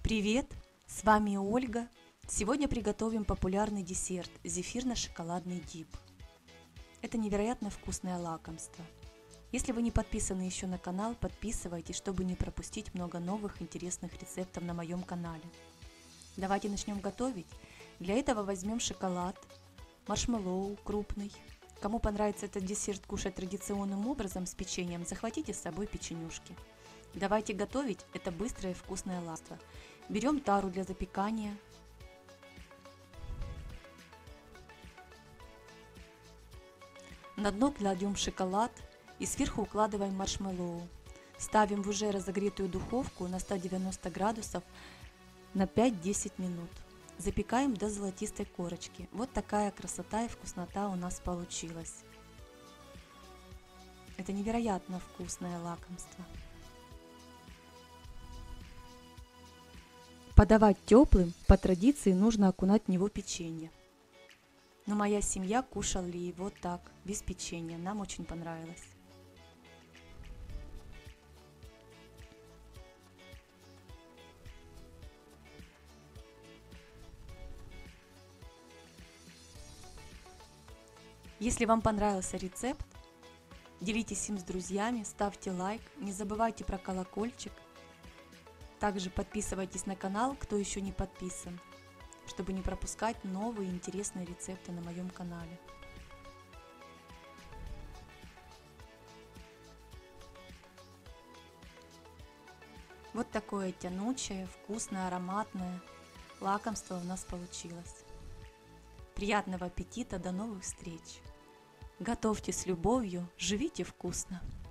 Привет! С вами Ольга. Сегодня приготовим популярный десерт – зефирно-шоколадный дип. Это невероятно вкусное лакомство. Если вы не подписаны еще на канал, подписывайтесь, чтобы не пропустить много новых интересных рецептов на моем канале. Давайте начнем готовить. Для этого возьмем шоколад, маршмеллоу крупный. Кому понравится этот десерт кушать традиционным образом с печеньем, захватите с собой печенюшки. Давайте готовить это быстрое и вкусное лакомство. Берем тару для запекания. На дно кладем шоколад и сверху укладываем маршмеллоу. Ставим в уже разогретую духовку на 190 градусов на 5-10 минут. Запекаем до золотистой корочки. Вот такая красота и вкуснота у нас получилась. Это невероятно вкусное лакомство. Подавать теплым, по традиции нужно окунать в него печенье. Но моя семья кушала его так, без печенья. Нам очень понравилось. Если вам понравился рецепт, делитесь им с друзьями, ставьте лайк, не забывайте про колокольчик. Также подписывайтесь на канал, кто еще не подписан, чтобы не пропускать новые интересные рецепты на моем канале. Вот такое тянучее, вкусное, ароматное лакомство у нас получилось. Приятного аппетита, до новых встреч! Готовьте с любовью, живите вкусно!